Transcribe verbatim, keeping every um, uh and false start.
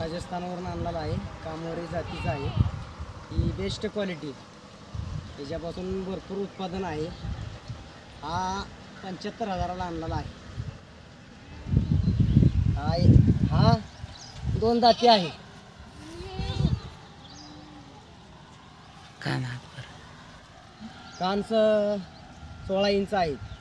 राजस्थानवरून आणलेला आहे, कामोरी जातीचा आहे. ही बेस्ट क्वालिटी, त्याच्यापासून भरपूर उत्पादन आहे. हा पंच्याहत्तर हजाराला आणलेला आहे. हा हा दोन दाती आहे. कान कान सोळा इंच आहेत.